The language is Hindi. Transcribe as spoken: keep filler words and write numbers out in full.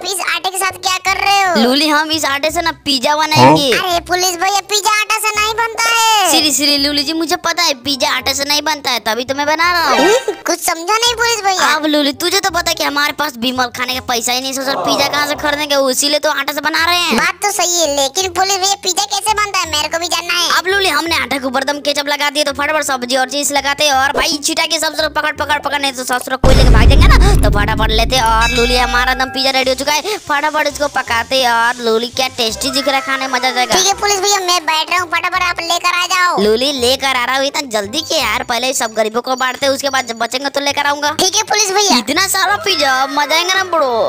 आप इस आटे के साथ क्या कर रहे हो? लूली हम इस आटे से ना पिज्जा बनाएंगे। अरे पुलिस भैया, पिज्जा आटा से नहीं बनता है। सीरी सीरी लूली जी, मुझे पता है पिज्जा आटे से नहीं बनता है, तभी तो मैं बना रहा हूँ। कुछ समझा नहीं पुलिस भैया। अब लूली तुझे तो पता है कि हमारे पास बिमल खाने का पैसा ही नहीं, सोच पिज्जा कहाँ से खरीदेंगे, इसीलिए तो आटा से बना रहे हैं। बात तो सही है, लेकिन पुलिस भैया पिज्जा कैसे बनता है मेरे को भी जानना है। अब लूली हमने आटे के ऊपर दम केचप लगा दिए तो फटाफट सब्जी और चीज लगाते हैं, और भाई छिटा के सब लोग पकड़ पकड़ पकड़, नहीं तो ससुर कोई लेके भाग जाएंगे ना, तो फटाफट लेते। और लूली हमारा दम पिज्जा रेडी हो चुका है, फटाफट इसको पकाते। और लूली क्या टेस्टी दिख रहा है, खाने में मजा आ जाएगा। ठीक है पुलिस भैया, मैं बैठ रहा हूँ, फटाफट आप लेकर आ जाओ। लूली लेकर आ रहा हूँ, इतना जल्दी क्या यार, पहले सब गरीबों को बांटते, उसके बाद जब बचेंगे तो लेकर आऊंगा। ठीक है पुलिस भैया। इतना सारा पिज्जा मजा आएगा ना बड़ो।